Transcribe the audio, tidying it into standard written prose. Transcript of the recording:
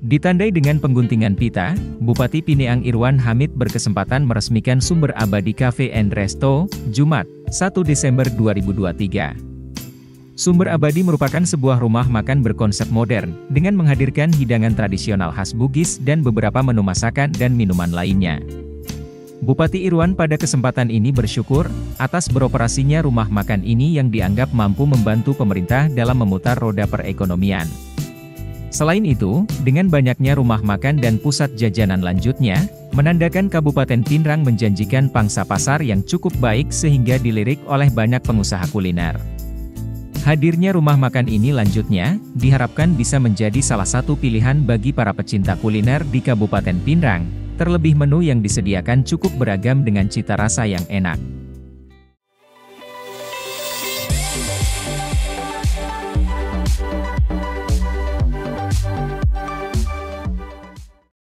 Ditandai dengan pengguntingan pita, Bupati Pineang Irwan Hamid berkesempatan meresmikan Sumber Abadi Cafe and Resto, Jumat, 1 Desember 2023. Sumber Abadi merupakan sebuah rumah makan berkonsep modern, dengan menghadirkan hidangan tradisional khas Bugis dan beberapa menu masakan dan minuman lainnya. Bupati Irwan pada kesempatan ini bersyukur atas beroperasinya rumah makan ini yang dianggap mampu membantu pemerintah dalam memutar roda perekonomian. Selain itu, dengan banyaknya rumah makan dan pusat jajanan lanjutnya, menandakan Kabupaten Pinrang menjanjikan pangsa pasar yang cukup baik sehingga dilirik oleh banyak pengusaha kuliner. Hadirnya rumah makan ini lanjutnya, diharapkan bisa menjadi salah satu pilihan bagi para pecinta kuliner di Kabupaten Pinrang, terlebih menu yang disediakan cukup beragam dengan cita rasa yang enak.